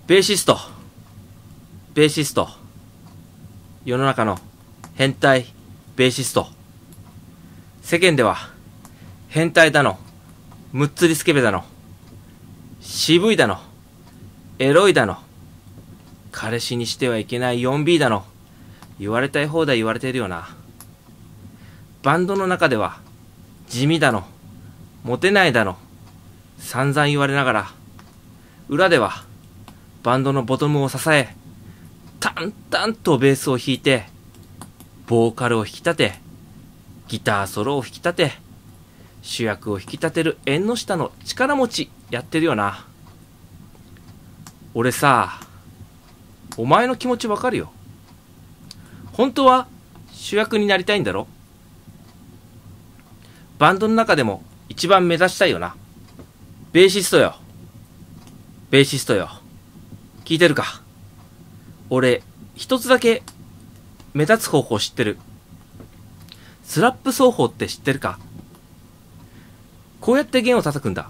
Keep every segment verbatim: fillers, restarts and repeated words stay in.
ベーシスト、ベーシスト、世の中の変態ベーシスト。世間では変態だの、むっつりスケベだの、渋いだの、エロいだの、彼氏にしてはいけない フォービー だの、言われたい放題言われているよな。バンドの中では地味だの、モテないだの、散々言われながら、裏ではバンドのボトムを支え、淡々とベースを弾いて、ボーカルを引き立て、ギターソロを引き立て、主役を引き立てる縁の下の力持ちやってるよな。俺さ、お前の気持ちわかるよ。本当は主役になりたいんだろ？バンドの中でも一番目指したいよな。ベーシストよ。ベーシストよ。聞いてるか？俺、一つだけ目立つ方法知ってる。スラップ奏法って知ってるか？こうやって弦を叩くんだ。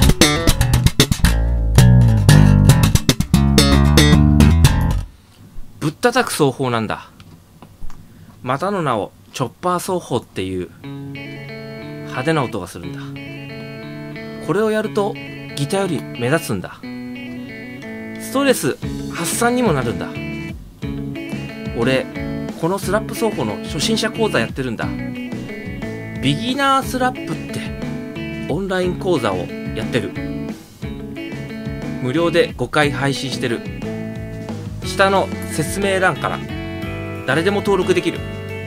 ぶったたく奏法なんだ。またの名をチョッパー奏法っていう派手な音がするんだ。これをやるとギターより目立つんだ。ストレス発散にもなるんだ。俺このスラップ奏法の初心者講座やってるんだ。ビギナースラップってオンライン講座をやってる。無料でごかい配信してる。下の説明欄から誰でも登録できる。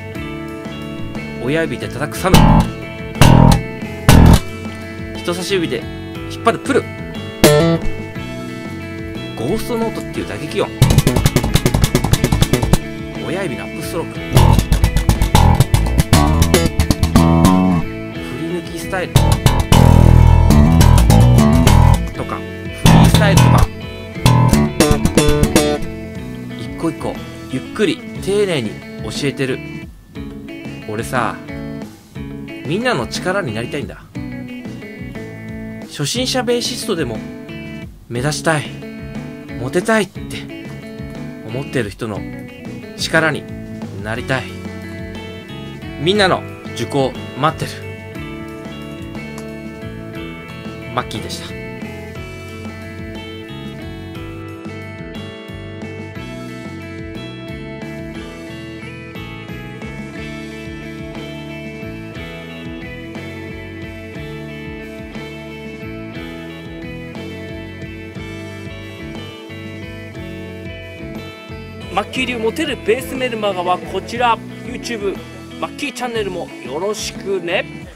親指で叩くサム、人差し指で引っ張るプル、ゴーストノートっていう打撃音、親指のアップストローク、振り抜きスタイルとかフリースタイルとか、一個一個ゆっくり丁寧に教えてる。俺さ、みんなの力になりたいんだ。初心者ベーシストでも目指したい、モテたいって思ってる人の力になりたい。みんなの受講待ってる。マッキーでした。 マッキー流モテるベースメルマガはこちら。 YouTube マッキーチャンネルもよろしくね。